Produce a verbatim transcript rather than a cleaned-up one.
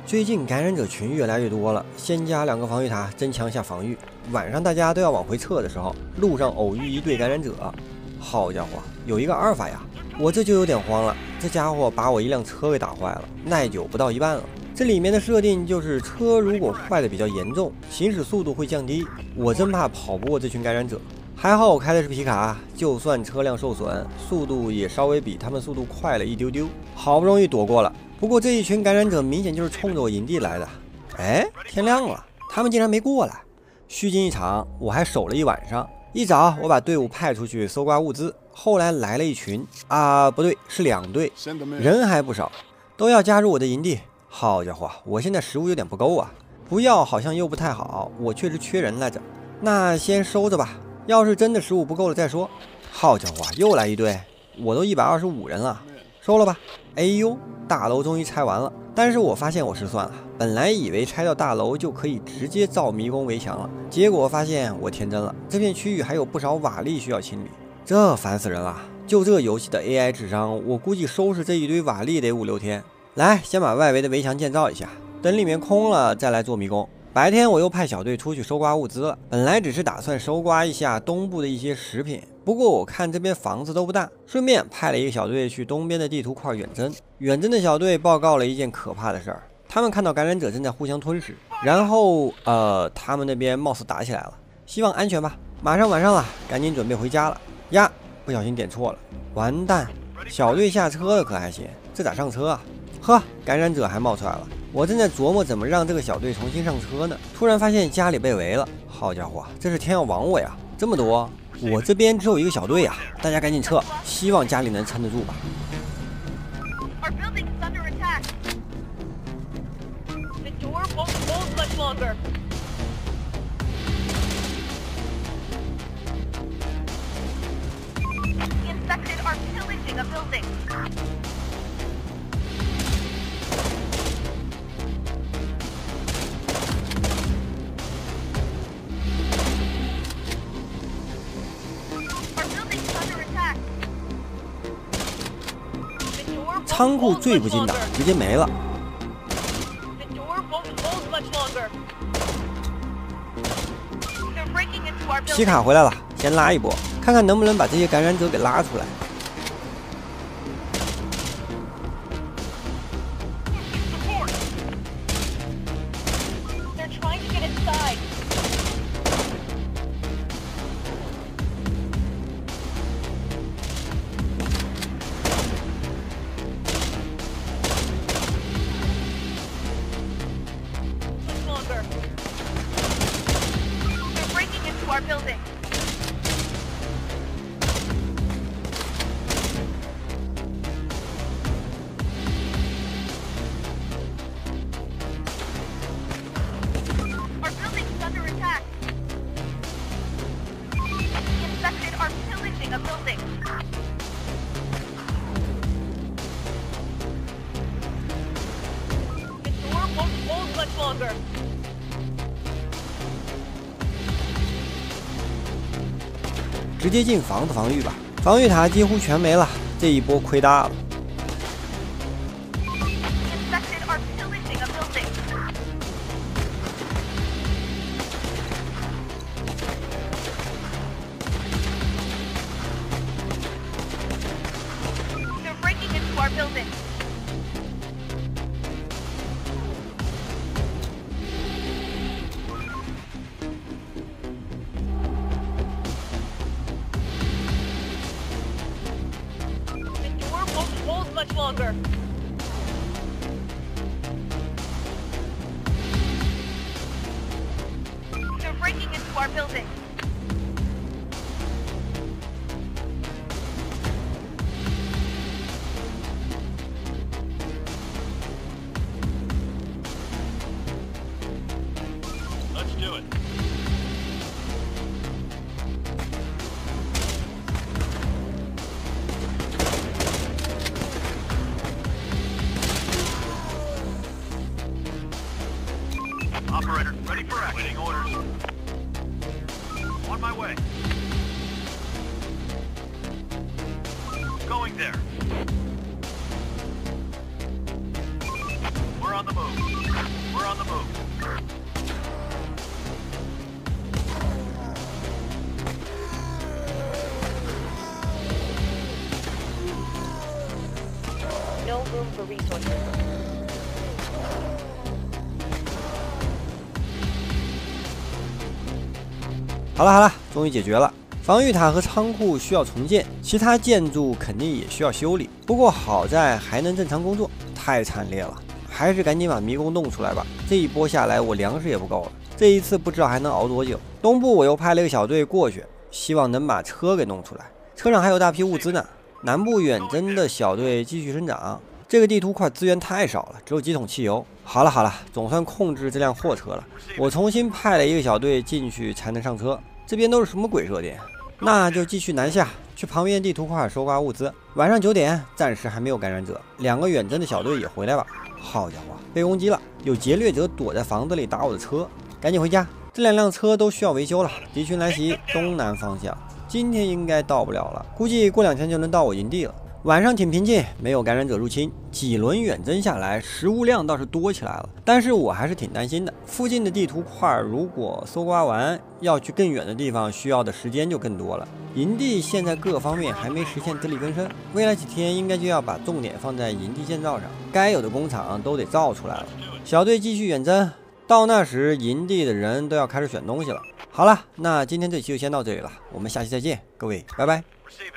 最近感染者群越来越多了，先加两个防御塔，增强下防御。晚上大家都要往回撤的时候，路上偶遇一队感染者，好家伙，有一个阿尔法呀！我这就有点慌了，这家伙把我一辆车给打坏了，耐久不到一半了。这里面的设定就是车如果坏的比较严重，行驶速度会降低。我真怕跑不过这群感染者。还好我开的是皮卡，就算车辆受损，速度也稍微比他们速度快了一丢丢，好不容易躲过了。不过这一群感染者明显就是冲着我营地来的。哎，天亮了，他们竟然没过来。虚惊一场，我还守了一晚上。一早我把队伍派出去搜刮物资，后来来了一群啊，不对，是两队，人还不少，都要加入我的营地。好家伙，我现在食物有点不够啊，不要好像又不太好，我确实缺人来着。那先收着吧，要是真的食物不够了再说。好家伙，又来一队，我都一百二十五人了，收了吧。哎呦，大楼终于拆完了，但是我发现我失算了，本来以为拆掉大楼就可以直接造迷宫围墙了，结果发现我天真了，这片区域还有不少瓦砾需要清理，这烦死人了。就这游戏的 A I 智商，我估计收拾这一堆瓦砾得五六天。来，先把外围的围墙建造一下，等里面空了再来做迷宫。白天我又派小队出去收刮物资了，本来只是打算收刮一下东部的一些食品，不过我看这边房子都不大，顺便派了一个小队去东边的地图块远征。远征的小队报告了一件可怕的事儿，他们看到感染者正在互相吞噬，然后呃，他们那边貌似打起来了，希望安全吧。马上晚上了，赶紧准备回家了。呀，不小心点错了，完蛋！小队下车了可还行，这咋上车啊？呵，感染者还冒出来了。我正在琢磨怎么让这个小队重新上车呢，突然发现家里被围了。好家伙，这是天要亡我呀！这么多，我这边只有一个小队呀，大家赶紧撤，希望家里能撑得住吧。仓库最不禁打，直接没了。皮卡回来了，先拉一波，看看能不能把这些感染者给拉出来。直接进房子防御吧，防御塔几乎全没了，这一波亏大了。 Longer. They're breaking into our building. Let's do it. Operator, ready for action. Waiting orders. On my way. Going there. We're on the move. We're on the move. No room for resources. 好了好了，终于解决了。防御塔和仓库需要重建，其他建筑肯定也需要修理。不过好在还能正常工作，太惨烈了，还是赶紧把迷宫弄出来吧。这一波下来，我粮食也不够了，这一次不知道还能熬多久。东部我又派了一个小队过去，希望能把车给弄出来，车上还有大批物资呢。南部远征的小队继续生长。这个地图块资源太少了，只有几桶汽油。好了好了，总算控制这辆货车了。我重新派了一个小队进去才能上车。这边都是什么鬼设定？那就继续南下，去旁边地图块收刮物资。晚上九点，暂时还没有感染者，两个远征的小队也回来吧。好家伙，被攻击了，有劫掠者躲在房子里打我的车，赶紧回家。这两辆车都需要维修了。敌军来袭，东南方向，今天应该到不了了，估计过两天就能到我营地了。晚上挺平静，没有感染者入侵。几轮远征下来，食物量倒是多起来了，但是我还是挺担心的。附近的地图块如果搜刮完，要去更远的地方，需要的时间就更多了。营地现在各方面还没实现自力更生，未来几天应该就要把重点放在营地建造上，该有的工厂都得造出来了。小队继续远征，到那时营地的人都要开始选东西了。好了，那今天这期就先到这里了，我们下期再见，各位，拜拜。 Receiving.